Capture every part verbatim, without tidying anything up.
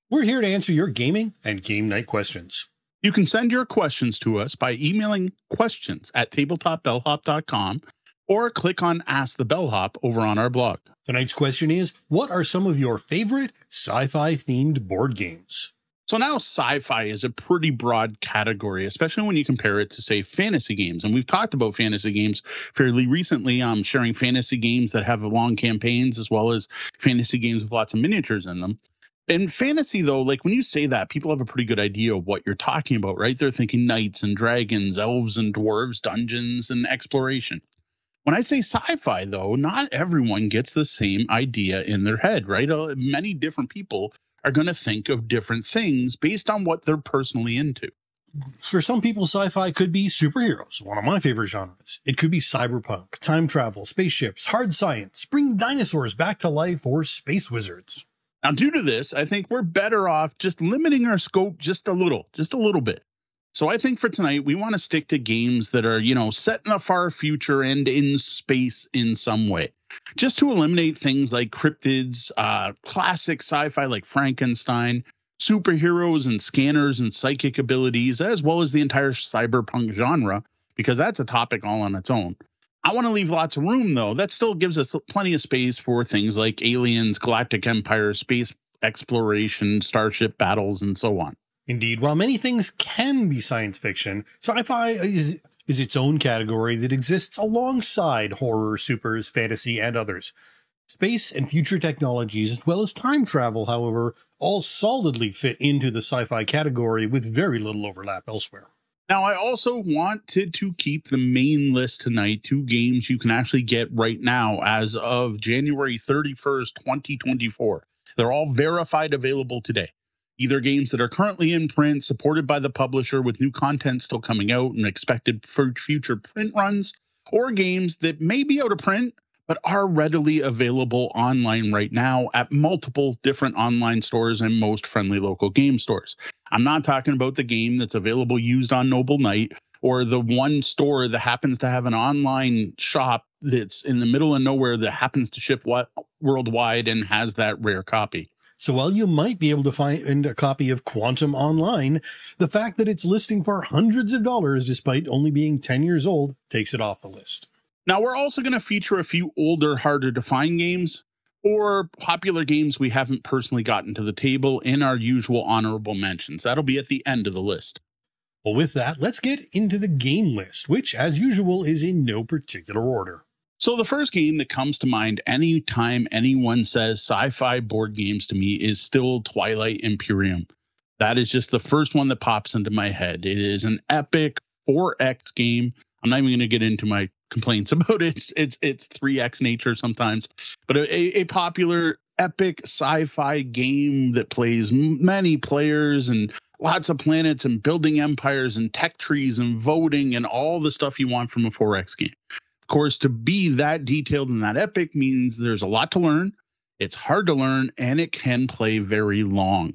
We're here to answer your gaming and game night questions. You can send your questions to us by emailing questions at tabletop bellhop dot com or click on Ask the Bellhop over on our blog. Tonight's question is, what are some of your favorite sci-fi themed board games? So now sci-fi is a pretty broad category, especially when you compare it to, say, fantasy games. And we've talked about fantasy games fairly recently, um, sharing fantasy games that have long campaigns as well as fantasy games with lots of miniatures in them. In fantasy, though, like when you say that, people have a pretty good idea of what you're talking about, right? They're thinking knights and dragons, elves and dwarves, dungeons and exploration. When I say sci-fi, though, not everyone gets the same idea in their head, right? Uh, many different people are going to think of different things based on what they're personally into. For some people, sci-fi could be superheroes, one of my favorite genres. It could be cyberpunk, time travel, spaceships, hard science, bring dinosaurs back to life, or space wizards. Now, due to this, I think we're better off just limiting our scope just a little, just a little bit. So I think for tonight, we want to stick to games that are, you know, set in the far future and in space in some way, just to eliminate things like cryptids, uh, classic sci-fi like Frankenstein, superheroes and scanners and psychic abilities, as well as the entire cyberpunk genre, because that's a topic all on its own. I want to leave lots of room, though. That still gives us plenty of space for things like aliens, galactic empire, space exploration, starship battles, and so on. Indeed, while many things can be science fiction, sci-fi is, is its own category that exists alongside horror, supers, fantasy, and others. Space and future technologies, as well as time travel, however, all solidly fit into the sci-fi category with very little overlap elsewhere. Now, I also wanted to keep the main list tonight to games you can actually get right now as of January thirty-first, twenty twenty-four. They're all verified available today. Either games that are currently in print, supported by the publisher with new content still coming out and expected for future print runs, or games that may be out of print, but are readily available online right now at multiple different online stores and most friendly local game stores. I'm not talking about the game that's available used on Noble Knight or the one store that happens to have an online shop that's in the middle of nowhere that happens to ship worldwide and has that rare copy. So while you might be able to find a copy of Quantum online, the fact that it's listing for hundreds of dollars despite only being ten years old takes it off the list. Now, we're also going to feature a few older, harder to find games or popular games we haven't personally gotten to the table in our usual honorable mentions. That'll be at the end of the list. Well, with that, let's get into the game list, which, as usual, is in no particular order. So the first game that comes to mind anytime anyone says sci-fi board games to me is still Twilight Imperium. That is just the first one that pops into my head. It is an epic four X game. I'm not even going to get into my complaints about it. It's, it's, it's three X nature sometimes, but a, a popular epic sci-fi game that plays many players and lots of planets and building empires and tech trees and voting and all the stuff you want from a four X game. Of course, to be that detailed and that epic means there's a lot to learn. It's hard to learn, and it can play very long.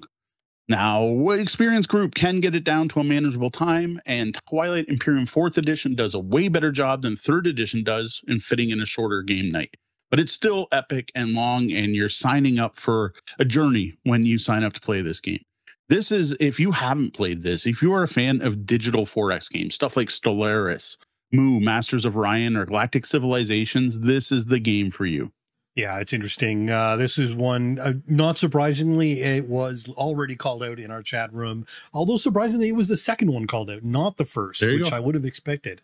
Now, experienced group can get it down to a manageable time, and Twilight Imperium fourth edition does a way better job than third edition does in fitting in a shorter game night. But it's still epic and long, and you're signing up for a journey when you sign up to play this game. This is, if you haven't played this, if you are a fan of digital four X games, stuff like Stellaris, Moo, Masters of Orion, or Galactic Civilizations, this is the game for you. Yeah, it's interesting. Uh, this is one, uh, not surprisingly, it was already called out in our chat room. Although surprisingly, it was the second one called out, not the first, which go. I would have expected.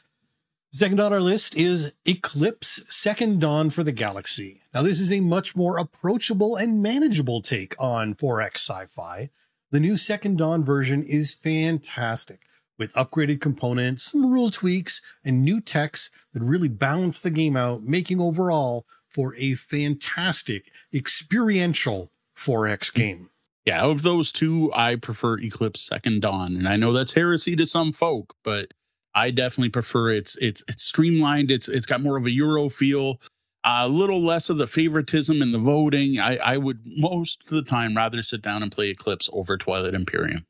Second on our list is Eclipse Second Dawn for the Galaxy. Now, this is a much more approachable and manageable take on four X sci-fi. The new Second Dawn version is fantastic, with upgraded components, some rule tweaks, and new techs that really balance the game out, making overall for a fantastic experiential four X game. Yeah, of those two, I prefer Eclipse Second Dawn, and I know that's heresy to some folk, but I definitely prefer it's it's it's streamlined. It's it's got more of a Euro feel, a little less of the favoritism in the voting. I I would most of the time rather sit down and play Eclipse over Twilight Imperium.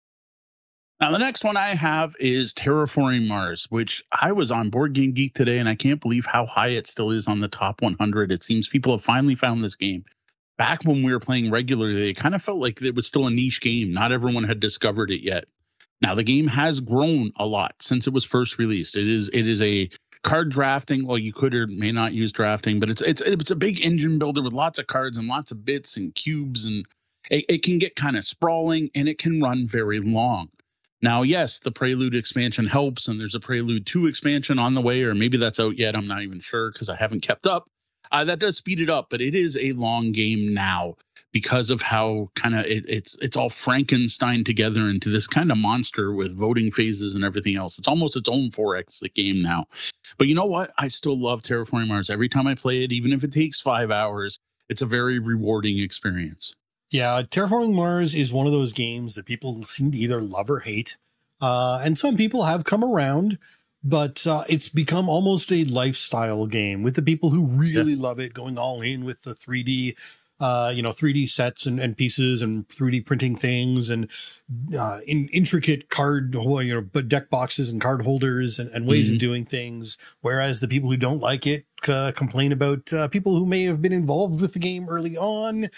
Now, the next one I have is Terraforming Mars, which I was on Board Game Geek today, and I can't believe how high it still is on the top one hundred. It seems people have finally found this game. back when we were playing regularly, it kind of felt like it was still a niche game. Not everyone had discovered it yet. Now the game has grown a lot since it was first released. It is it is a card drafting. Well, you could or may not use drafting, but it's it's it's a big engine builder with lots of cards and lots of bits and cubes, and it, it can get kind of sprawling and it can run very long. Now, yes, the Prelude expansion helps, and there's a Prelude two expansion on the way, or maybe that's out yet. I'm not even sure because I haven't kept up. Uh, that does speed it up, but it is a long game now because of how kind of it, it's it's all Frankenstein together into this kind of monster with voting phases and everything else. It's almost its own four X game now. But you know what? I still love Terraforming Mars. Every time I play it, even if it takes five hours, it's a very rewarding experience. Yeah, Terraforming Mars is one of those games that people seem to either love or hate. Uh, and some people have come around, but uh, it's become almost a lifestyle game with the people who really yeah. love it, going all in with the three D, uh, you know, three D sets and, and pieces and three D printing things and uh, in intricate card, you know, but deck boxes and card holders and, and ways mm-hmm. of doing things. Whereas the people who don't like it uh, complain about uh, people who may have been involved with the game early on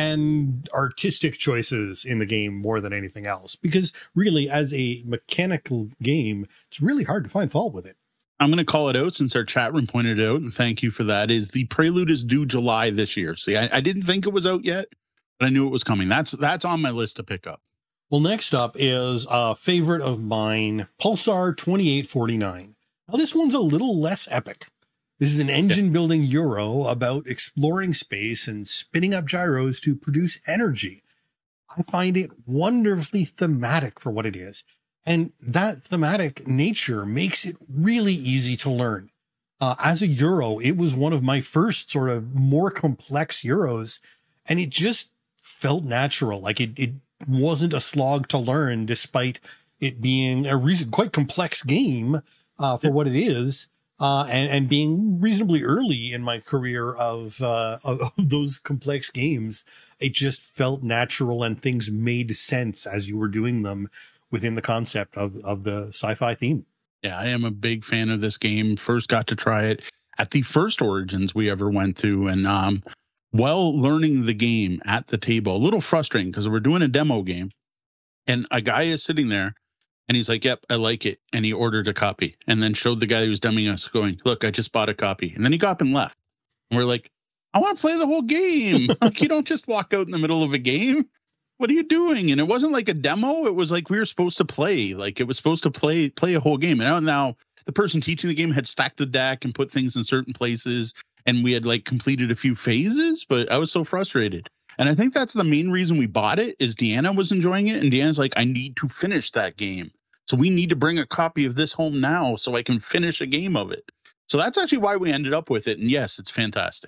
and artistic choices in the game more than anything else. Because really, as a mechanical game, it's really hard to find fault with it. I'm going to call it out since our chat room pointed it out, and thank you for that, is the Prelude is due July this year. See, I, I didn't think it was out yet, but I knew it was coming. That's that's on my list to pick up. Well, next up is a favorite of mine, Pulsar twenty-eight forty-nine. Now, this one's a little less epic. This is an engine-building Euro about exploring space and spinning up gyros to produce energy. I find it wonderfully thematic for what it is. And that thematic nature makes it really easy to learn. Uh, as a Euro, it was one of my first sort of more complex Euros, and it just felt natural. Like it, it wasn't a slog to learn, despite it being a reason, quite complex game uh, for what it is, uh, and, and being reasonably early in my career of, uh, of, of those complex games. It just felt natural, and things made sense as you were doing them within the concept of, of the sci-fi theme. Yeah, I am a big fan of this game. First got to try it at the first Origins we ever went to. And um, while learning the game at the table, a little frustrating because we're doing a demo game. And a guy is sitting there and he's like, yep, I like it. And he ordered a copy and then showed the guy who was demoing us going, look, I just bought a copy. And then he got up and left. And we're like, I want to play the whole game. Like, you don't just walk out in the middle of a game. What are you doing? And it wasn't like a demo. It was like we were supposed to play. Like it was supposed to play play a whole game. And now the person teaching the game had stacked the deck and put things in certain places. And we had like completed a few phases, but I was so frustrated. And I think that's the main reason we bought it is Deanna was enjoying it. And Deanna's like, I need to finish that game. So we need to bring a copy of this home now so I can finish a game of it. So that's actually why we ended up with it. And yes, it's fantastic.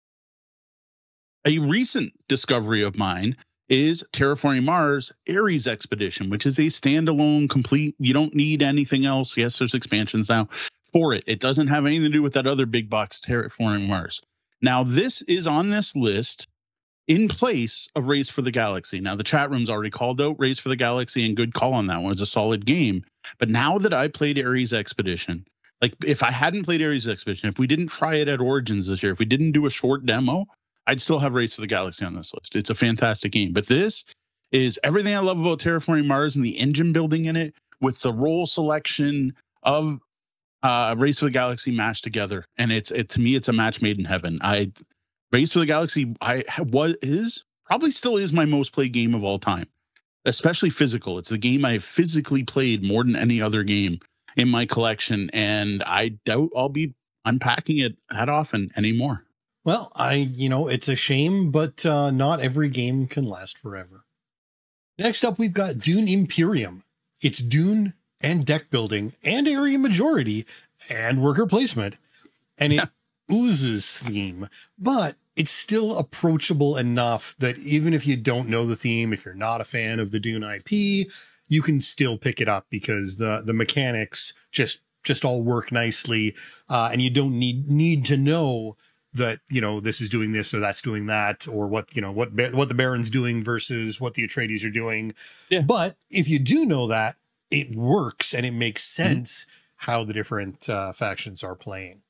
A recent discovery of mine is Terraforming Mars Ares Expedition, which is a standalone complete. You don't need anything else. Yes, there's expansions now for it. It doesn't have anything to do with that other big box Terraforming Mars. Now, this is on this list in place of Race for the Galaxy. Now, the chat room's already called out Race for the Galaxy, and good call on that one. It's a solid game. But now that I played Ares Expedition, like if I hadn't played Ares Expedition, if we didn't try it at Origins this year, if we didn't do a short demo, I'd still have Race for the Galaxy on this list. It's a fantastic game. But this is everything I love about Terraforming Mars and the engine building in it with the role selection of uh, Race for the Galaxy mashed together. And it's it to me, it's a match made in heaven. I Race for the Galaxy I was is probably still is my most played game of all time, especially physical. It's the game I physically played more than any other game in my collection. And I doubt I'll be unpacking it that often anymore. Well, I, you know, it's a shame, but uh, not every game can last forever. Next up, we've got Dune Imperium. It's Dune and deck building and area majority and worker placement. And it oozes theme, but it's still approachable enough that even if you don't know the theme, if you're not a fan of the Dune I P, you can still pick it up because the, the mechanics just, just all work nicely. Uh, and you don't need, need to know that, you know, this is doing this or that's doing that, or what, you know, what, what the Baron's doing versus what the Atreides are doing. Yeah. But if you do know that, it works and it makes sense mm-hmm. how the different uh, factions are playing.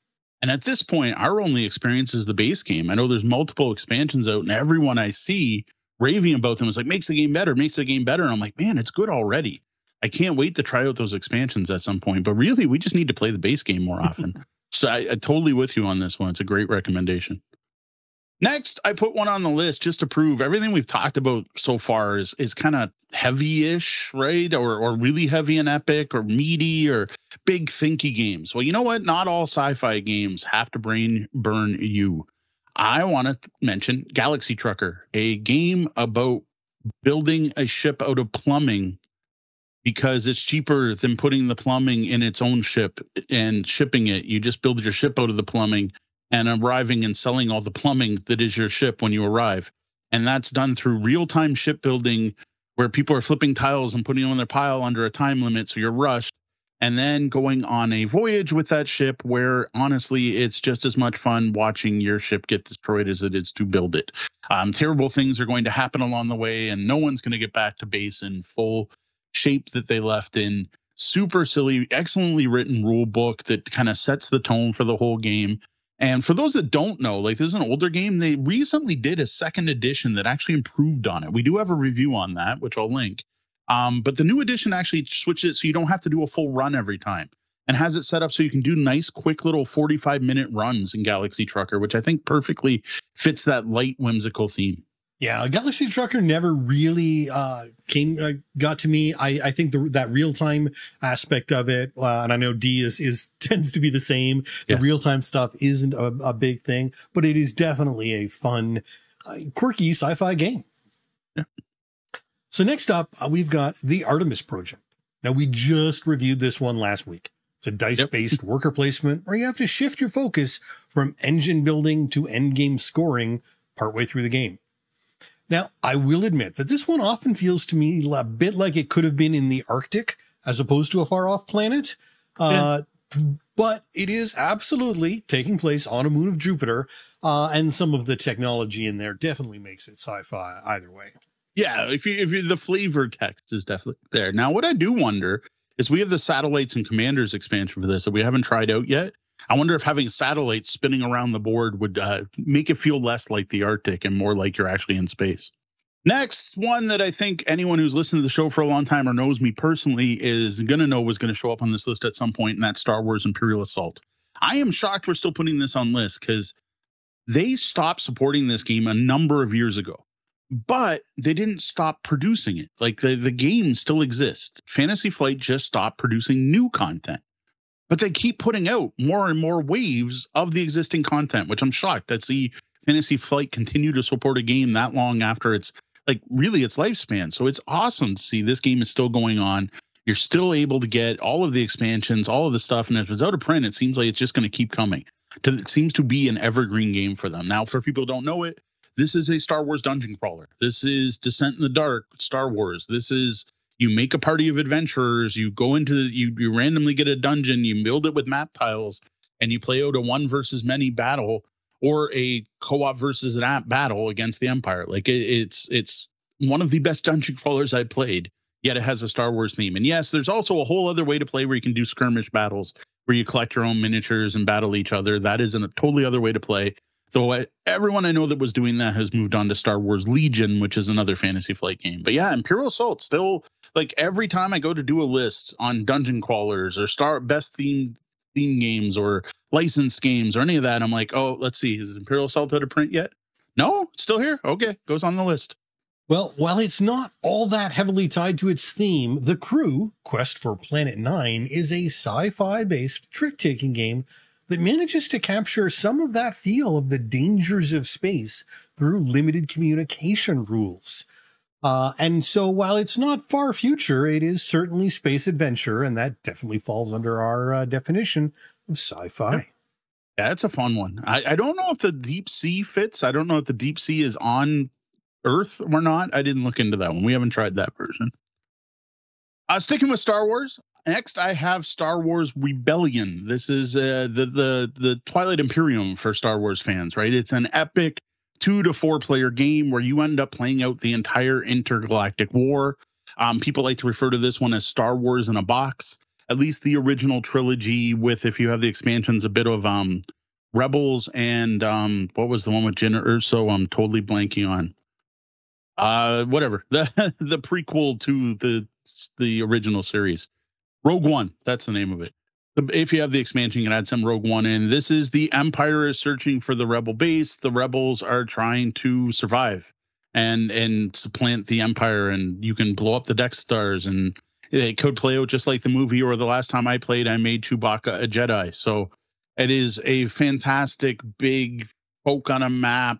And at this point, our only experience is the base game. I know there's multiple expansions out, and everyone I see raving about them is like, makes the game better, makes the game better. And I'm like, man, it's good already. I can't wait to try out those expansions at some point. But really, we just need to play the base game more often. So I, I totally with you on this one. It's a great recommendation. Next, I put one on the list just to prove everything we've talked about so far is is kind of heavy-ish, right? Or or really heavy and epic or meaty or big thinky games. Well, you know what? Not all sci-fi games have to brain burn you. I want to mention Galaxy Trucker, a game about building a ship out of plumbing because it's cheaper than putting the plumbing in its own ship and shipping it. You just build your ship out of the plumbing and arriving and selling all the plumbing that is your ship when you arrive. And that's done through real-time shipbuilding where people are flipping tiles and putting them on their pile under a time limit, so you're rushed, and then going on a voyage with that ship where, honestly, it's just as much fun watching your ship get destroyed as it is to build it. Um, terrible things are going to happen along the way, and no one's going to get back to base in full shape that they left in. Super silly, excellently written rule book that kind of sets the tone for the whole game. And for those that don't know, like this is an older game, they recently did a second edition that actually improved on it. We do have a review on that, which I'll link. Um, but the new edition actually switches it so you don't have to do a full run every time and has it set up so you can do nice, quick little forty-five minute runs in Galaxy Trucker, which I think perfectly fits that light, whimsical theme. Yeah, Galaxy Trucker never really uh, came uh, got to me. I, I think the, that real time aspect of it, uh, and I know D is is tends to be the same. The Yes. real time stuff isn't a, a big thing, but it is definitely a fun, uh, quirky sci-fi game. Yeah. So next up, uh, we've got the Artemis Project. Now we just reviewed this one last week. It's a dice-based yep. worker placement where you have to shift your focus from engine building to end game scoring partway through the game. Now, I will admit that this one often feels to me a bit like it could have been in the Arctic as opposed to a far-off planet. Uh, yeah. But it is absolutely taking place on a moon of Jupiter, uh, and some of the technology in there definitely makes it sci-fi either way. Yeah, if you, if you, the flavor text is definitely there. Now, what I do wonder is we have the Satellites and Commanders expansion for this that we haven't tried out yet. I wonder if having satellites spinning around the board would uh, make it feel less like the Arctic and more like you're actually in space. Next one that I think anyone who's listened to the show for a long time or knows me personally is going to know was going to show up on this list at some point, and that's Star Wars Imperial Assault. I am shocked we're still putting this on list because they stopped supporting this game a number of years ago, but they didn't stop producing it. Like the, the game still exists. Fantasy Flight just stopped producing new content. But they keep putting out more and more waves of the existing content, which I'm shocked that the Fantasy Flight continue to support a game that long after it's like really its lifespan. So it's awesome to see this game is still going on. You're still able to get all of the expansions, all of the stuff. And if it's out of print, it seems like it's just going to keep coming. It seems to be an evergreen game for them. Now, for people who don't know it, this is a Star Wars dungeon crawler. This is Descent in the Dark, Star Wars. This is you make a party of adventurers, you go into, you, you randomly get a dungeon, you build it with map tiles, and you play out a one versus many battle or a co-op versus an app battle against the Empire. Like it, it's it's one of the best dungeon crawlers I played, yet it has a Star Wars theme. And yes, there's also a whole other way to play where you can do skirmish battles, where you collect your own miniatures and battle each other. That is a totally other way to play. Though I, everyone I know that was doing that has moved on to Star Wars Legion, which is another Fantasy Flight game. But yeah, Imperial Assault still, like every time I go to do a list on dungeon crawlers or star best theme theme games or licensed games or any of that, I'm like, oh, let's see, is Imperial Assault out of print yet? No, it's still here. Okay, goes on the list. Well, while it's not all that heavily tied to its theme, The Crew, Quest for Planet Nine, is a sci-fi based trick-taking game that manages to capture some of that feel of the dangers of space through limited communication rules. Uh, and so while it's not far future, it is certainly space adventure, and that definitely falls under our uh, definition of sci-fi. Yeah. Yeah, it's a fun one. I, I don't know if the deep sea fits. I don't know if the deep sea is on Earth or not. I didn't look into that one. We haven't tried that version. Uh, sticking with Star Wars, next I have Star Wars Rebellion. This is uh, the the the Twilight Imperium for Star Wars fans, right? It's an epic two to four player game where you end up playing out the entire intergalactic war. Um, people like to refer to this one as Star Wars in a box. At least the original trilogy, with if you have the expansions, a bit of um Rebels and um, what was the one with Jyn Erso? I'm totally blanking on. Uh, whatever the the prequel to the the original series, Rogue One. That's the name of it. If you have the expansion, you can add some Rogue One in. This is the Empire is searching for the Rebel base. The Rebels are trying to survive and and supplant the Empire, and you can blow up the Death Stars, and it could play out just like the movie. Or the last time I played, I made Chewbacca a Jedi. So it is a fantastic, big, poke on a map,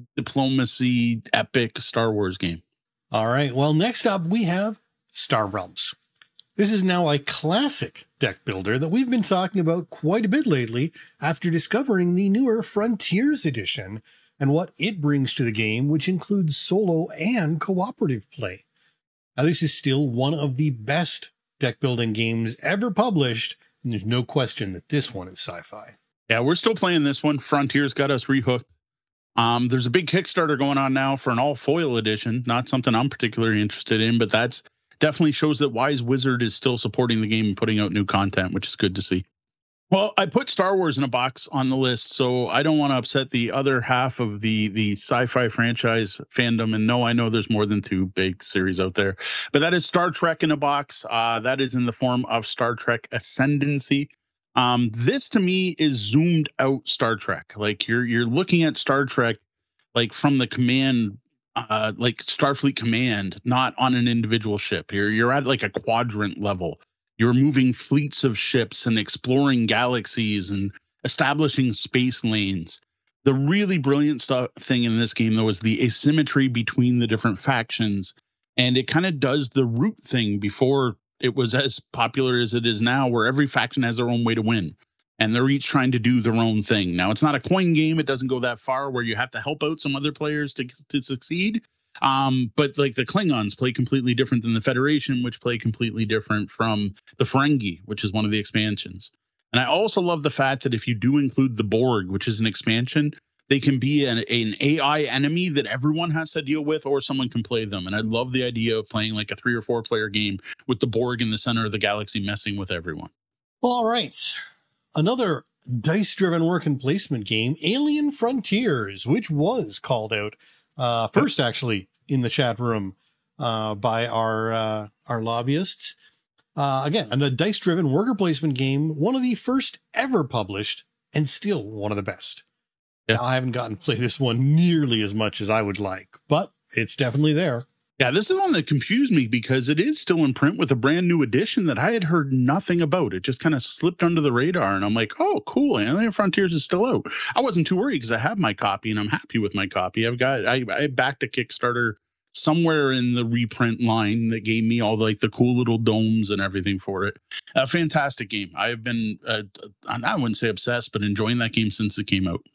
diplomacy, epic Star Wars game. All right. Well, next up, we have Star Realms. This is now a classic deck builder that we've been talking about quite a bit lately after discovering the newer Frontiers edition and what it brings to the game, which includes solo and cooperative play. Now, this is still one of the best deck building games ever published, and there's no question that this one is sci-fi. Yeah, we're still playing this one. Frontiers got us rehooked. Um, there's a big Kickstarter going on now for an all foil edition. Not something I'm particularly interested in, but that's definitely shows that Wise Wizard is still supporting the game and putting out new content, which is good to see. Well, I put Star Wars in a box on the list, so I don't want to upset the other half of the the sci-fi franchise fandom. And no, I know there's more than two big series out there, but that is Star Trek in a box. Uh, that is in the form of Star Trek Ascendancy. Um, this to me is zoomed out Star Trek. Like you're you're looking at Star Trek like from the command, uh, like Starfleet command, not on an individual ship. You're you're at like a quadrant level. You're moving fleets of ships and exploring galaxies and establishing space lanes. The really brilliant stuff thing in this game, though, is the asymmetry between the different factions. And it kind of does the root thing before it was as popular as it is now, where every faction has their own way to win. And they're each trying to do their own thing. Now, it's not a coin game. It doesn't go that far where you have to help out some other players to, to succeed. Um, but like the Klingons play completely different than the Federation, which play completely different from the Ferengi, which is one of the expansions. And I also love the fact that if you do include the Borg, which is an expansion, they can be an, an A I enemy that everyone has to deal with, or someone can play them. And I love the idea of playing like a three or four player game with the Borg in the center of the galaxy messing with everyone. All right. Another dice-driven work and placement game, Alien Frontiers, which was called out uh, first, actually, in the chat room uh, by our uh, our lobbyists. Uh, again, a dice-driven worker placement game, one of the first ever published, and still one of the best. Yeah. Now, I haven't gotten to play this one nearly as much as I would like, but it's definitely there. Yeah, this is one that confused me because it is still in print with a brand new edition that I had heard nothing about. It just kind of slipped under the radar, and I'm like, oh, cool, Alien Frontiers is still out. I wasn't too worried because I have my copy, and I'm happy with my copy. I've got, I, I backed a Kickstarter somewhere in the reprint line that gave me all the, like the cool little domes and everything for it. A fantastic game. I've been, uh, I wouldn't say obsessed, but enjoying that game since it came out.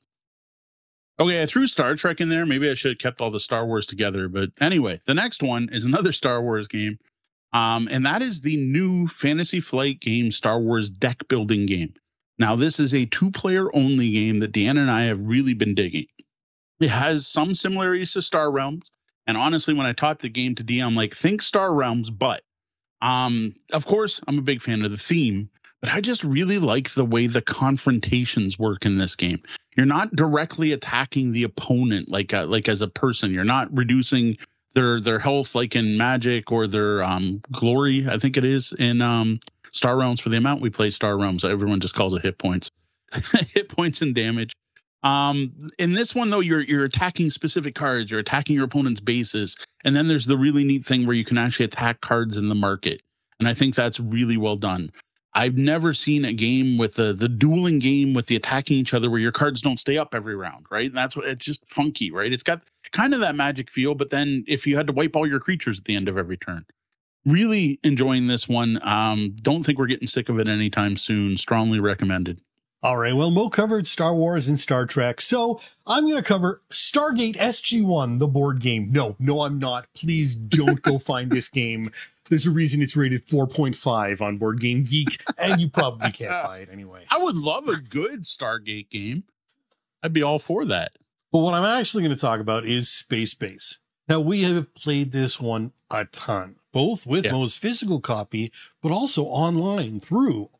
Okay, I threw Star Trek in there. Maybe I should have kept all the Star Wars together. But anyway, the next one is another Star Wars game. Um, and that is the new Fantasy Flight game, Star Wars deck building game. Now, this is a two-player only game that Dan and I have really been digging. It has some similarities to Star Realms. And honestly, when I taught the game to D, I'm like, think Star Realms, but um, of course, I'm a big fan of the theme. But I just really like the way the confrontations work in this game. You're not directly attacking the opponent like a, like as a person. You're not reducing their their health like in Magic or their um, glory, I think it is, in um, Star Realms. For the amount we play Star Realms, everyone just calls it hit points. Hit points and damage. Um, in this one, though, you're you're attacking specific cards. You're attacking your opponent's bases. And then there's the really neat thing where you can actually attack cards in the market. And I think that's really well done. I've never seen a game with the the dueling game with the attacking each other where your cards don't stay up every round, right? And that's what it's just funky, right? It's got kind of that Magic feel, but then if you had to wipe all your creatures at the end of every turn. Really enjoying this one. Um, don't think we're getting sick of it anytime soon. Strongly recommended. All right, well, Mo covered Star Wars and Star Trek, so I'm going to cover Stargate S G one, the board game. No, no, I'm not. Please don't go find this game. There's a reason it's rated four point five on Board Game Geek, and you probably can't buy it anyway. I would love a good Stargate game. I'd be all for that. But what I'm actually going to talk about is Space Base. Now, we have played this one a ton, both with yeah. Mo's physical copy, but also online through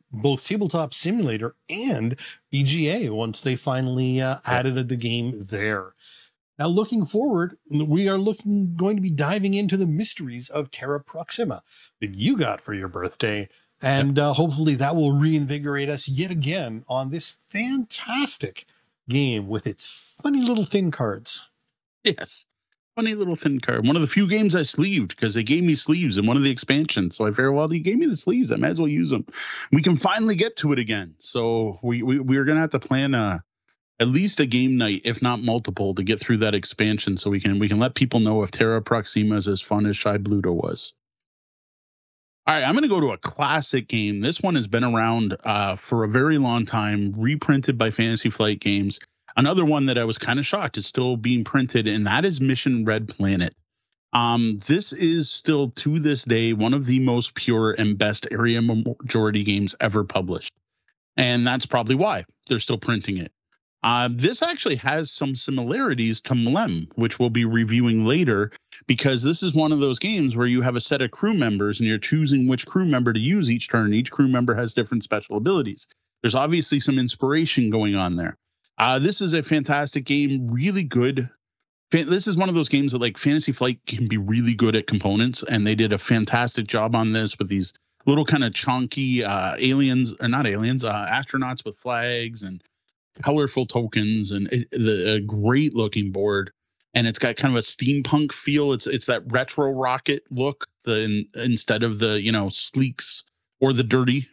both Tabletop Simulator and B G A once they finally uh, added the game there. Now, looking forward, we are looking going to be diving into the mysteries of Terra Proxima that you got for your birthday. And uh, hopefully that will reinvigorate us yet again on this fantastic game with its funny little thin cards. Yes. Funny little thin card. One of the few games I sleeved because they gave me sleeves in one of the expansions. So I figured, well, you gave me the sleeves. I might as well use them. We can finally get to it again. So we, we, we're going to have to plan a, at least a game night, if not multiple, to get through that expansion so we can we can let people know if Terra Proxima is as fun as Shy Bluto was. All right, I'm going to go to a classic game. This one has been around uh, for a very long time, reprinted by Fantasy Flight Games. Another one that I was kind of shocked is still being printed, and that is Mission Red Planet. Um, this is still, to this day, one of the most pure and best area majority games ever published. And that's probably why they're still printing it. Uh, this actually has some similarities to Mlem, which we'll be reviewing later, because this is one of those games where you have a set of crew members and you're choosing which crew member to use each turn. Each crew member has different special abilities. There's obviously some inspiration going on there. Uh, this is a fantastic game, really good. This is one of those games that like Fantasy Flight can be really good at components, and they did a fantastic job on this with these little kind of chunky uh, aliens, or not aliens, uh, astronauts with flags and colorful tokens, and it, the a great looking board, and it's got kind of a steampunk feel. It's it's that retro rocket look, the in, instead of the you know sleeks or the dirty.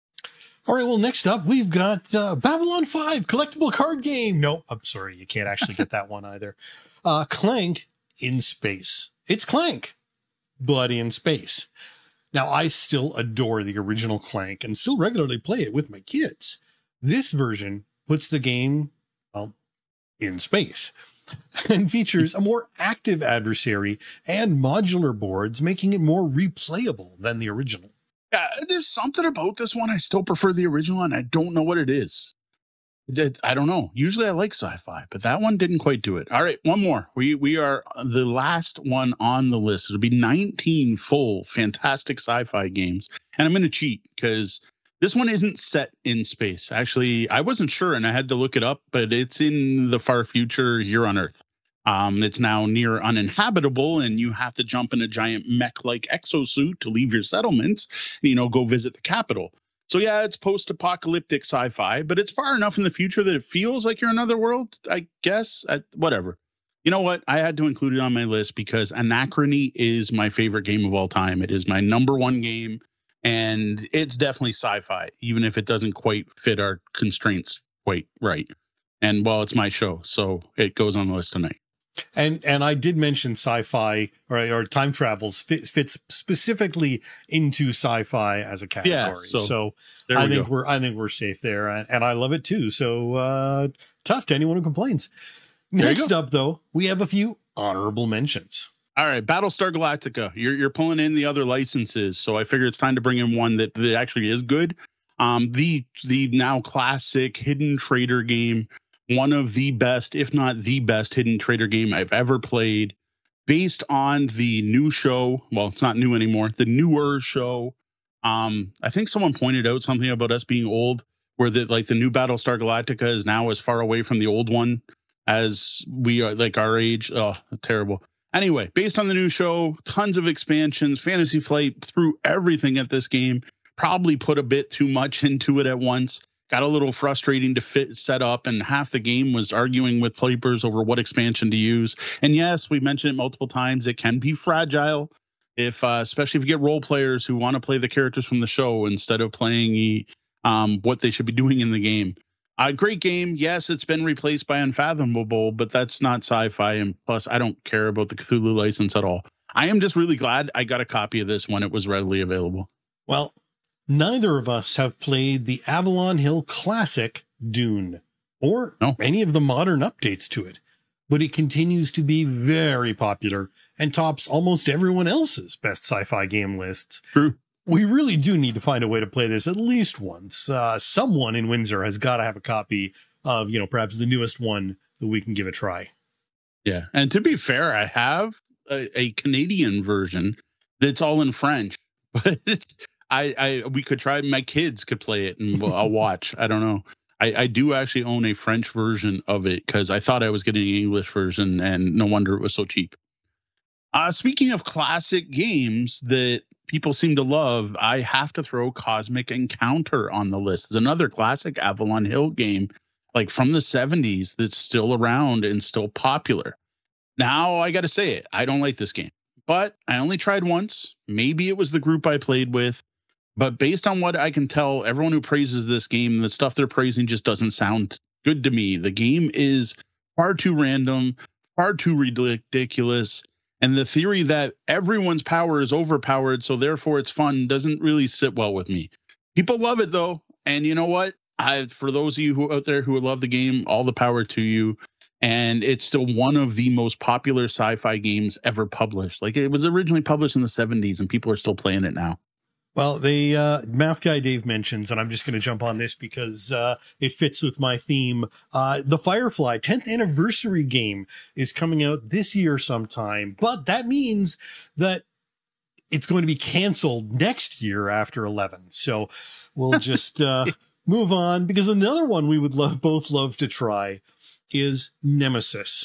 All right, well, next up we've got uh, Babylon five collectible card game. No, I'm sorry, you can't actually get that one either. Uh, Clank in space. It's Clank, but in space. Now, I still adore the original Clank and still regularly play it with my kids. This version puts the game, well, in space and features a more active adversary and modular boards, making it more replayable than the original. Yeah, there's something about this one. I still prefer the original, and I don't know what it is. It, I don't know. Usually I like sci-fi, but that one didn't quite do it. All right, one more. We we are the last one on the list. It'll be nineteen full fantastic sci-fi games. And I'm going to cheat because this one isn't set in space. Actually, I wasn't sure, and I had to look it up, but it's in the far future here on Earth. Um, it's now near uninhabitable, and you have to jump in a giant mech-like exosuit to leave your settlement, you know, go visit the capital. So yeah, it's post-apocalyptic sci-fi, but it's far enough in the future that it feels like you're in another world, I guess. I, whatever. You know what? I had to include it on my list because Anachrony is my favorite game of all time. It is my number one game, and it's definitely sci-fi, even if it doesn't quite fit our constraints quite right. And, well, it's my show, so it goes on the list tonight. And and I did mention sci-fi or, or time travels fits, fits specifically into sci-fi as a category. Yeah, so so I think go. we're I think we're safe there, and, and I love it too. So uh, tough to anyone who complains. Next up, though, we have a few honorable mentions. All right, Battlestar Galactica. You're you're pulling in the other licenses, so I figure it's time to bring in one that, that actually is good. Um, the the now classic hidden trader game. One of the best, if not the best, hidden trader game I've ever played, based on the new show. Well, it's not new anymore. The newer show. Um, I think someone pointed out something about us being old, where the like the new Battlestar Galactica is now as far away from the old one as we are, like our age. Oh, terrible. Anyway, based on the new show, tons of expansions. Fantasy Flight threw everything at this game. Probably put a bit too much into it at once. Got a little frustrating to fit set up, and half the game was arguing with players over what expansion to use. And yes, we mentioned it multiple times. It can be fragile, if uh, especially if you get role players who want to play the characters from the show instead of playing um, what they should be doing in the game. A uh, great game. Yes, it's been replaced by Unfathomable, but that's not sci-fi. And plus, I don't care about the Cthulhu license at all. I am just really glad I got a copy of this when it was readily available. Well, neither of us have played the Avalon Hill classic Dune or no. any of the modern updates to it, but it continues to be very popular and tops almost everyone else's best sci-fi game lists. True. We really do need to find a way to play this at least once. Uh, someone in Windsor has got to have a copy of, you know, perhaps the newest one that we can give a try. Yeah. And to be fair, I have a, a Canadian version that's all in French, but I, I we could try. My kids could play it, and I'll watch. I don't know. I, I do actually own a French version of it because I thought I was getting an English version, and no wonder it was so cheap. Uh, speaking of classic games that people seem to love, I have to throw Cosmic Encounter on the list. It's another classic Avalon Hill game, like from the seventies, that's still around and still popular. Now, I got to say it. I don't like this game, but I only tried once. Maybe it was the group I played with. But based on what I can tell, everyone who praises this game, the stuff they're praising just doesn't sound good to me. The game is far too random, far too ridiculous. And the theory that everyone's power is overpowered, so therefore it's fun, doesn't really sit well with me. People love it, though. And you know what? I, for those of you who out there who love the game, all the power to you. And it's still one of the most popular sci-fi games ever published. Like, it was originally published in the seventies, and people are still playing it now. Well, the uh, math guy Dave mentions, and I'm just going to jump on this because uh, it fits with my theme. Uh, the Firefly tenth anniversary game is coming out this year sometime, but that means that it's going to be canceled next year after eleven. So we'll just uh, move on, because another one we would love, both love to try is Nemesis.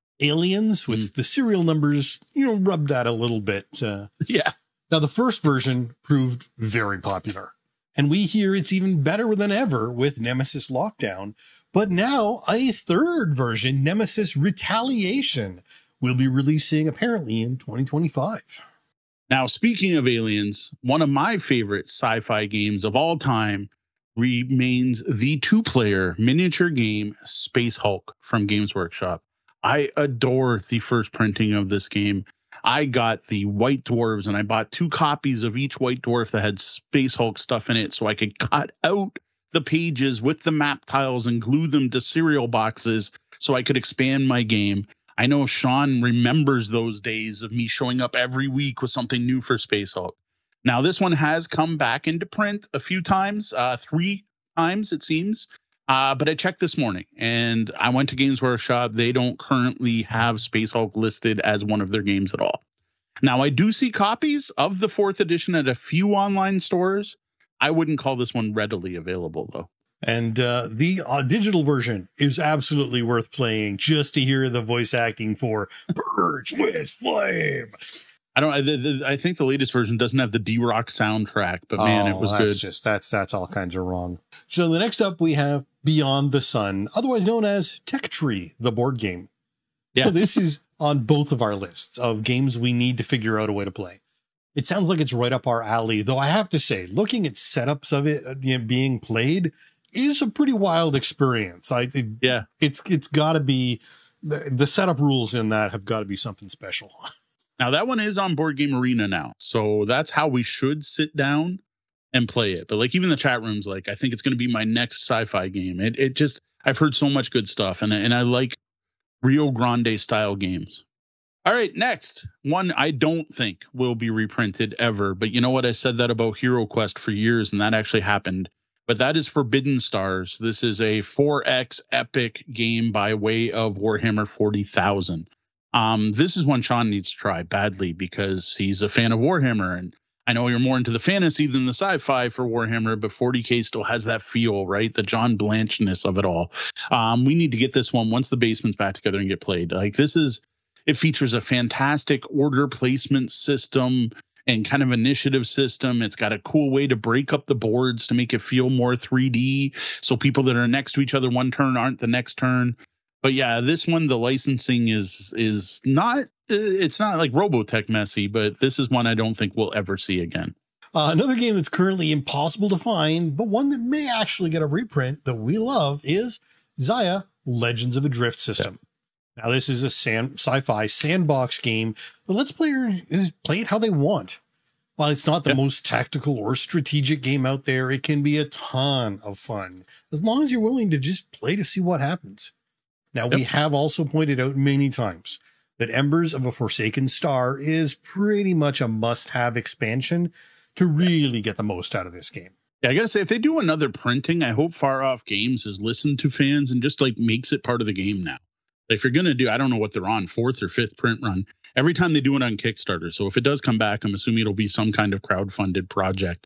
Aliens with mm. the serial numbers, you know, rubbed out a little bit. Uh, yeah. Now, the first version proved very popular, and we hear it's even better than ever with Nemesis Lockdown. But now a third version, Nemesis Retaliation, will be releasing apparently in twenty twenty-five. Now, speaking of aliens, one of my favorite sci-fi games of all time remains the two-player miniature game Space Hulk from Games Workshop. I adore the first printing of this game. I got the White Dwarves, and I bought two copies of each White Dwarf that had Space Hulk stuff in it, so I could cut out the pages with the map tiles and glue them to cereal boxes so I could expand my game. I know Sean remembers those days of me showing up every week with something new for Space Hulk. Now, this one has come back into print a few times, uh, three times, it seems. Uh, but I checked this morning, and I went to Games Workshop. They don't currently have Space Hulk listed as one of their games at all. Now, I do see copies of the fourth edition at a few online stores. I wouldn't call this one readily available, though. And uh, the uh, digital version is absolutely worth playing just to hear the voice acting for Birds with Flame. I don't. I, the, I think the latest version doesn't have the D-Rock soundtrack, but man, oh, it was that's good. Just that's that's all kinds of wrong. So the next up we have Beyond the Sun, otherwise known as Tech Tree, the board game. Yeah, so this is on both of our lists of games we need to figure out a way to play. It sounds like it's right up our alley, though. I have to say, looking at setups of it you know, being played is a pretty wild experience. I it, yeah, it's it's got to be the, the setup rules in that have got to be something special. Now, that one is on Board Game Arena now, so that's how we should sit down and play it. But like even the chat room's like, I think it's going to be my next sci-fi game. It it just, I've heard so much good stuff, and, and I like Rio Grande style games. All right, next one I don't think will be reprinted ever, but you know what? I said that about Hero Quest for years, and that actually happened. But that is Forbidden Stars. This is a four X epic game by way of Warhammer forty thousand. Um, this is one Sean needs to try badly because he's a fan of Warhammer, and I know you're more into the fantasy than the sci-fi for Warhammer, but forty K still has that feel, right? The John Blanchness of it all. Um, we need to get this one once the basement's back together and get played. Like this is, it features a fantastic order placement system and kind of initiative system. It's got a cool way to break up the boards to make it feel more three D. So people that are next to each other one turn aren't the next turn. But yeah, this one, the licensing is is not, it's not like Robotech messy, but this is one I don't think we'll ever see again. Uh, another game that's currently impossible to find, but one that may actually get a reprint that we love is Xia Legends of a Drift System. Yeah. Now, this is a sand, sci-fi sandbox game that lets players play it how they want. While it's not the yeah. most tactical or strategic game out there, it can be a ton of fun, as long as you're willing to just play to see what happens. Now, yep. we have also pointed out many times that Embers of a Forsaken Star is pretty much a must-have expansion to really get the most out of this game. Yeah, I gotta say, if they do another printing, I hope Far Off Games has listened to fans and just like makes it part of the game now. If you're gonna do, I don't know what they're on, fourth or fifth print run, every time they do it on Kickstarter. So if it does come back, I'm assuming it'll be some kind of crowdfunded project.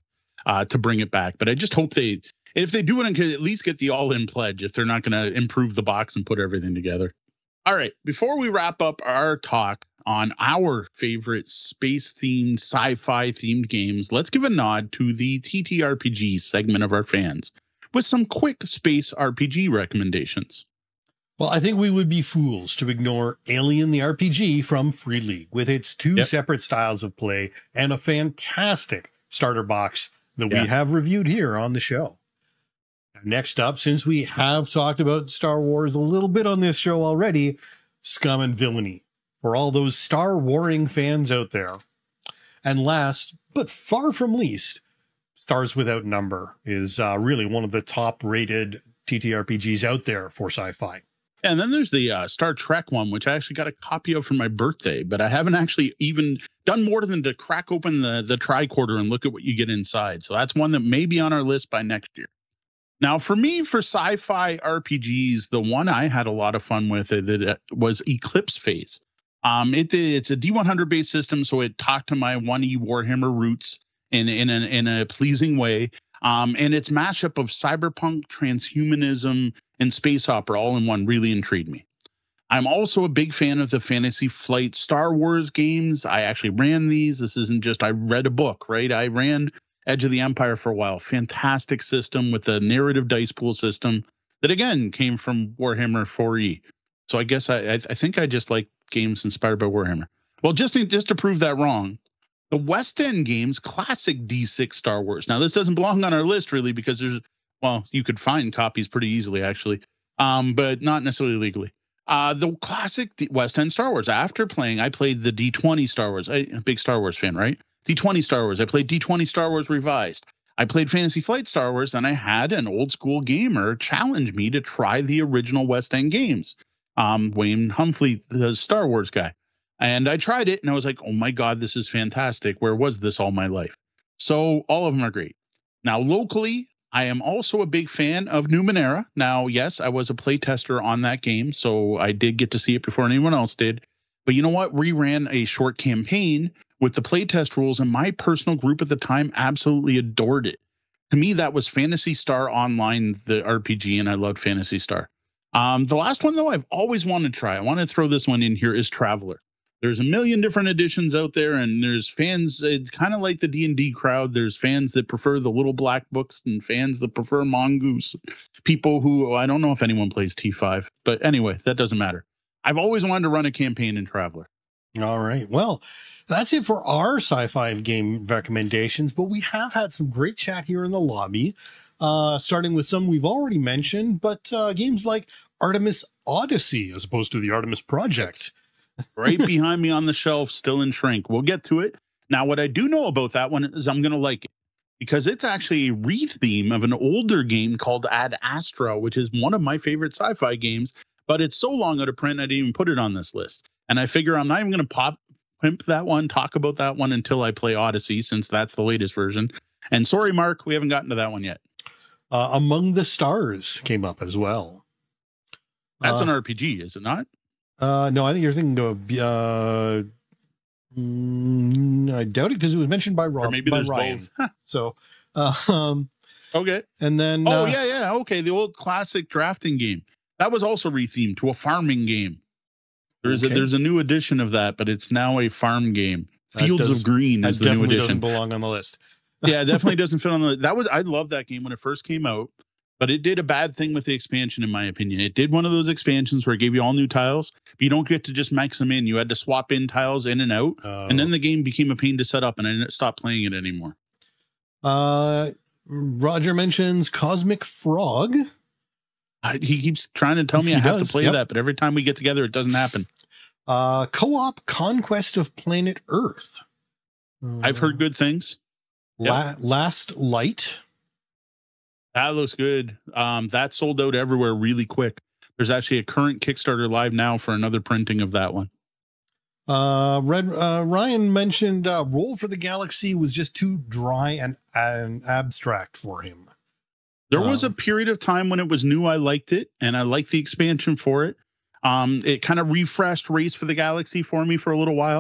uh, to bring it back. But I just hope they, if they do it, and at least get the all-in pledge if they're not going to improve the box and put everything together. All right, before we wrap up our talk on our favorite space-themed, sci-fi themed games, let's give a nod to the T T R P G segment of our fans with some quick space R P G recommendations. Well, I think we would be fools to ignore Alien the R P G from Free League with its two yep. separate styles of play and a fantastic starter box that yeah. we have reviewed here on the show. Next up, since we have talked about Star Wars a little bit on this show already, Scum and Villainy, for all those Star Warring fans out there. And last, but far from least, Stars Without Number is uh, really one of the top-rated T T R P Gs out there for sci-fi. And then there's the uh, Star Trek one, which I actually got a copy of for my birthday, but I haven't actually even done more than to crack open the, the tricorder and look at what you get inside. So that's one that may be on our list by next year. Now, for me, for sci-fi R P Gs, the one I had a lot of fun with it, it was Eclipse Phase. Um, it, it's a D one hundred based system, so it talked to my one E Warhammer roots in in a, in a pleasing way. Um, and its mashup of cyberpunk, transhumanism, and space opera all in one really intrigued me. I'm also a big fan of the Fantasy Flight Star Wars games. I actually ran these. This isn't just I read a book, right? I ran Edge of the Empire for a while. Fantastic system with a narrative dice pool system that, again, came from Warhammer four E. So I guess I, I think I just like games inspired by Warhammer. Well, just to, just to prove that wrong, the West End games, classic D six Star Wars. Now, this doesn't belong on our list, really, because there's, well, you could find copies pretty easily, actually, um, but not necessarily legally. Uh, the classic West End Star Wars. After playing, I played the D twenty Star Wars. I, I'm a big Star Wars fan, right? D twenty Star Wars. I played D twenty Star Wars Revised. I played Fantasy Flight Star Wars, and I had an old school gamer challenge me to try the original West End games. Um, Wayne Humphrey, the Star Wars guy. And I tried it, and I was like, oh my God, this is fantastic. Where was this all my life? So all of them are great. Now, locally, I am also a big fan of Numenera. Now, yes, I was a playtester on that game, so I did get to see it before anyone else did. But you know what? We ran a short campaign with the playtest rules, and my personal group at the time absolutely adored it. To me, that was Phantasy Star Online, the R P G, and I loved Phantasy Star. Um, the last one, though, I've always wanted to try. I want to throw this one in here, is Traveler. There's a million different editions out there, and there's fans, it's kind of like the D and D crowd. There's fans that prefer the little black books and fans that prefer Mongoose. People who, I don't know if anyone plays T five, but anyway, that doesn't matter. I've always wanted to run a campaign in Traveler. All right. Well, that's it for our sci-fi game recommendations, but we have had some great chat here in the lobby, uh, starting with some we've already mentioned, but uh, games like Artemis Odyssey, as opposed to the Artemis Project. Right behind me on the shelf, still in shrink. We'll get to it. Now, what I do know about that one is I'm going to like it because it's actually a re-theme of an older game called Ad Astra, which is one of my favorite sci-fi games, but it's so long out of print I didn't even put it on this list. And I figure I'm not even going to pop pimp that one, talk about that one until I play Odyssey, since that's the latest version. And sorry, Mark, we haven't gotten to that one yet. Uh, Among the Stars came up as well. That's uh, an R P G, is it not? Uh, no, I think you're thinking of, uh, mm, I doubt it because it was mentioned by Rob, or maybe by there's Ryan. both. So, uh, um, okay. And then, oh uh, yeah, yeah. Okay. The old classic drafting game that was also rethemed to a farming game. There's okay. a, there's a new edition of that, but it's now a farm game. Fields does, of Green is the new edition. Doesn't belong on the list. Yeah, it definitely doesn't fit on the, that was, I loved that game when it first came out. But it did a bad thing with the expansion, in my opinion. It did one of those expansions where it gave you all new tiles, but you don't get to just max them in. You had to swap in tiles in and out, oh. and then the game became a pain to set up, and I stopped playing it anymore. Uh, Roger mentions Cosmic Frog. I, he keeps trying to tell me he I have does, to play yep. that, but every time we get together, it doesn't happen. Uh, Co-op Conquest of Planet Earth. Uh, I've heard good things. La yep. Last Light. That looks good. Um, that sold out everywhere really quick. There's actually a current Kickstarter live now for another printing of that one. Uh, Red uh, Ryan mentioned uh, Roll for the Galaxy was just too dry and, and abstract for him. There um, was a period of time when it was new. I liked it, and I liked the expansion for it. Um, it kind of refreshed Race for the Galaxy for me for a little while.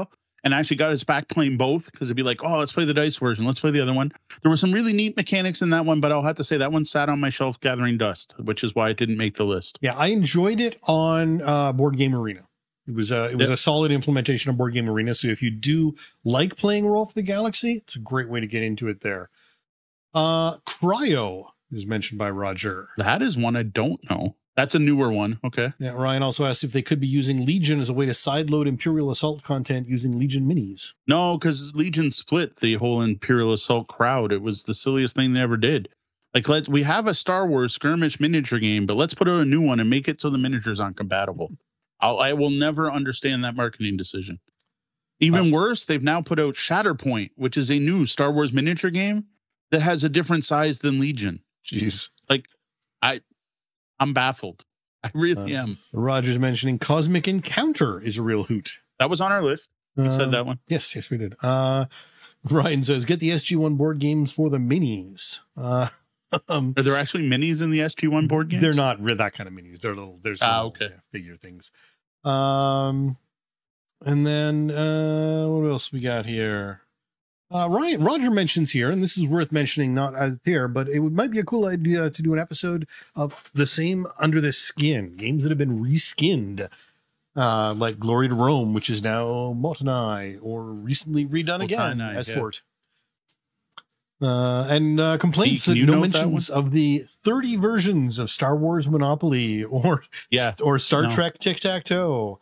and actually got us back playing both because it'd be like, oh, let's play the dice version. Let's play the other one. There were some really neat mechanics in that one, but I'll have to say that one sat on my shelf gathering dust, which is why it didn't make the list. Yeah, I enjoyed it on uh, Board Game Arena. It was a, it was yep. a solid implementation of Board Game Arena. So if you do like playing Roll for the Galaxy, it's a great way to get into it there. Uh, Cryo is mentioned by Roger. That is one I don't know. That's a newer one. Okay. Yeah. Ryan also asked if they could be using Legion as a way to sideload Imperial Assault content using Legion minis. No, because Legion split the whole Imperial Assault crowd. It was the silliest thing they ever did. Like, let's we have a Star Wars skirmish miniature game, but let's put out a new one and make it so the miniatures aren't compatible. I'll, I will never understand that marketing decision. Even uh, worse, they've now put out Shatterpoint, which is a new Star Wars miniature game that has a different size than Legion. Jeez. Like, I, I'm baffled. I really uh, am. Roger's mentioning Cosmic Encounter is a real hoot. That was on our list. We uh, said that one. Yes, yes, we did. Uh, Ryan says, get the S G one board games for the minis. Uh, um, Are there actually minis in the S G one board games? They're not that kind of minis. They're little, there's ah, little, okay. yeah, figure things. Um, and then uh, what else we got here? Uh, Ryan Roger mentions here, and this is worth mentioning, not out there, but it would, might be a cool idea to do an episode of the same Under the Skin games that have been reskinned, uh, like Glory to Rome, which is now Motanai, or recently redone Motanai, again as yeah. Fort. Uh, and uh, complaints that no mentions that of the thirty versions of Star Wars Monopoly or yeah, or Star no. Trek Tic Tac Toe.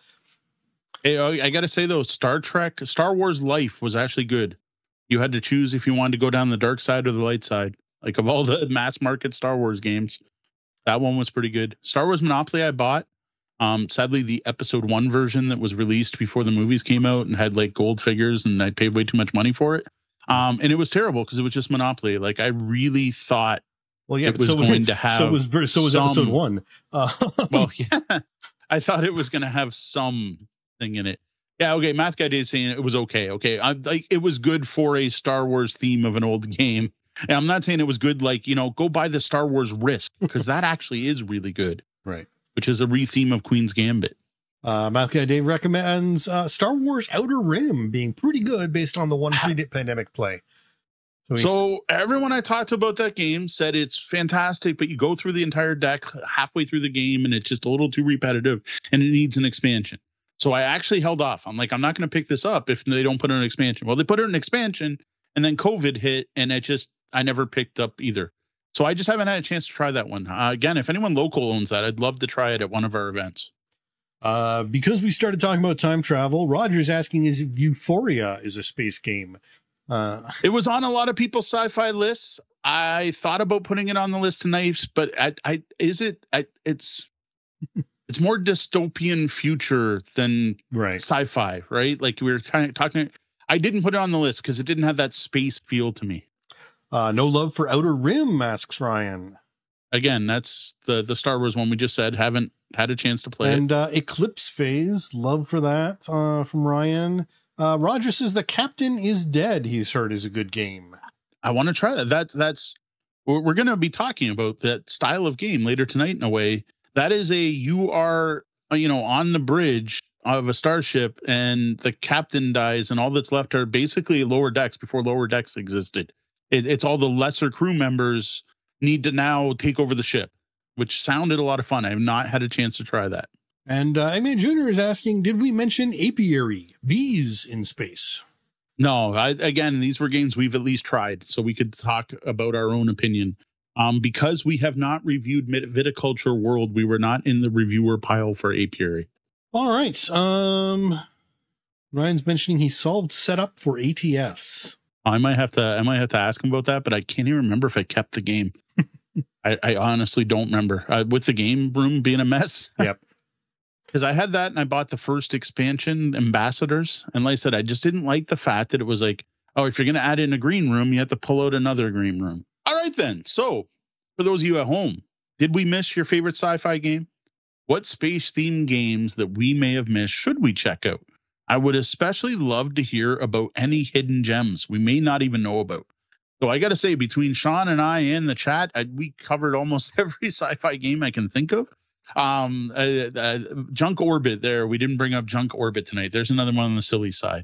Hey, I got to say though, Star Trek, Star Wars Life was actually good. You had to choose if you wanted to go down the dark side or the light side. Like, of all the mass market Star Wars games, that one was pretty good. Star Wars Monopoly I bought. Um, sadly, the episode one version that was released before the movies came out and had like gold figures, and I paid way too much money for it. Um, and it was terrible because it was just Monopoly. Like, I really thought well, yeah, it was so going to have so was so was some, episode one. Uh, well, yeah, I thought it was going to have something in it. Yeah, okay. Math Guy Dave saying it was okay. Okay, I like it was good for a Star Wars theme of an old game. And I'm not saying it was good. Like, you know, go buy the Star Wars Risk because that actually is really good. Right. Which is a re-theme of Queen's Gambit. Uh, Math Guy Dave recommends uh, Star Wars Outer Rim being pretty good based on the one pre-pandemic play. So, so everyone I talked to about that game said it's fantastic, but you go through the entire deck halfway through the game and it's just a little too repetitive and it needs an expansion. So I actually held off. I'm like, I'm not going to pick this up if they don't put in an expansion. Well, they put in an expansion and then COVID hit and it just, I never picked up either. So I just haven't had a chance to try that one. Uh, again, if anyone local owns that, I'd love to try it at one of our events. Uh, because we started talking about time travel, Roger's asking is if Euphoria is a space game. Uh, it was on a lot of people's sci-fi lists. I thought about putting it on the list tonight, but I, I is it, I, it's, it's more dystopian future than right. sci-fi, right? Like we were kind of talking. I didn't put it on the list because it didn't have that space feel to me. Uh, no love for Outer Rim, asks Ryan. Again, that's the the Star Wars one we just said. Haven't had a chance to play and, it. And uh, Eclipse Phase, love for that uh, from Ryan. Uh, Roger says The Captain is Dead. He's heard is a good game. I want to try that. That's that's we're, we're going to be talking about that style of game later tonight in a way. That is a, you are, you know, on the bridge of a starship and the captain dies and all that's left are basically lower decks before lower decks existed. It, it's all the lesser crew members need to now take over the ship, which sounded a lot of fun. I have not had a chance to try that. And uh, Amy Junior is asking, did we mention apiary, bees in space? No, I, again, these were games we've at least tried, so we could talk about our own opinion. Um, because we have not reviewed Viticulture World, we were not in the reviewer pile for apiary. All right. Um, Ryan's mentioning he solved setup for A T S. I might have to. I might have to ask him about that, but I can't even remember if I kept the game. I, I honestly don't remember. Uh, with the game room being a mess. Yep. Because I had that and I bought the first expansion, Ambassadors, and like I said, I just didn't like the fact that it was like, oh, if you're going to add in a green room, you have to pull out another green room. All right, then. So for those of you at home, did we miss your favorite sci-fi game? What space-themed games that we may have missed should we check out? I would especially love to hear about any hidden gems we may not even know about. So I got to say, between Sean and I and the chat, I, we covered almost every sci-fi game I can think of. Um, uh, uh, Junk Orbit there. We didn't bring up Junk Orbit tonight. There's another one on the silly side.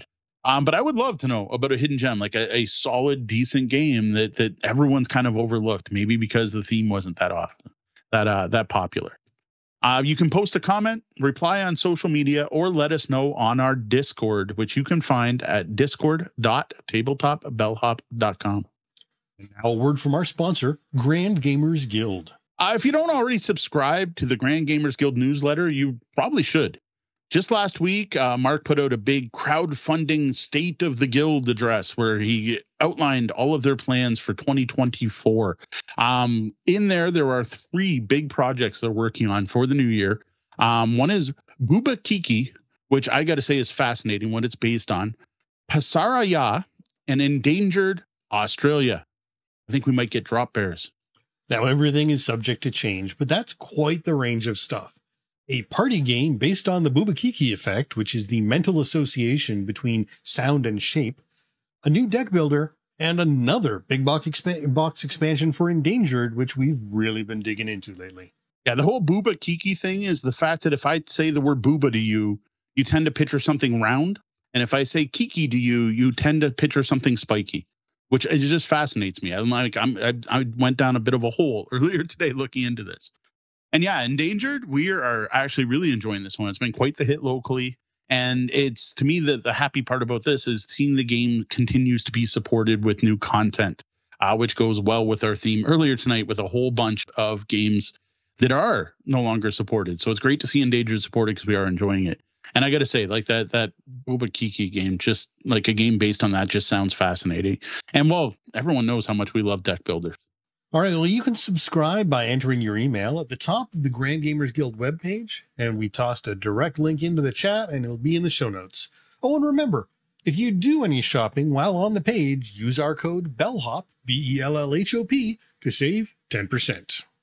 Um, but I would love to know about a hidden gem, like a, a solid, decent game that that everyone's kind of overlooked, maybe because the theme wasn't that often, that uh, that popular. Uh, you can post a comment, reply on social media, or let us know on our Discord, which you can find at discord dot tabletop bellhop dot com. And now a word from our sponsor, Grand Gamers Guild. Uh, if you don't already subscribe to the Grand Gamers Guild newsletter, you probably should. Just last week, uh, Mark put out a big crowdfunding State of the Guild address where he outlined all of their plans for twenty twenty-four. Um, in there, there are three big projects they're working on for the new year. Um, one is Booba Kiki, which I got to say is fascinating what it's based on. Pasaraya, an endangered Australia. I think we might get drop bears. Now, everything is subject to change, but that's quite the range of stuff. A party game based on the Bubakiki effect, which is the mental association between sound and shape, a new deck builder, and another big box, expa box expansion for Endangered, which we've really been digging into lately. Yeah, the whole Bubakiki thing is the fact that if I say the word booba to you, you tend to picture something round. And if I say kiki to you, you tend to picture something spiky, which it just fascinates me. I'm like, I'm, I, I went down a bit of a hole earlier today looking into this. And yeah, Endangered, we are actually really enjoying this one. It's been quite the hit locally. And it's, to me, the, the happy part about this is seeing the game continues to be supported with new content, uh, which goes well with our theme earlier tonight with a whole bunch of games that are no longer supported. So it's great to see Endangered supported because we are enjoying it. And I got to say, like that, that Booba Kiki game, just like a game based on that just sounds fascinating. And well, everyone knows how much we love deck builders. All right, well, you can subscribe by entering your email at the top of the Grand Gamers Guild webpage, and we tossed a direct link into the chat, and it'll be in the show notes. Oh, and remember, if you do any shopping while on the page, use our code BELLHOP, B E L L H O P, to save ten percent.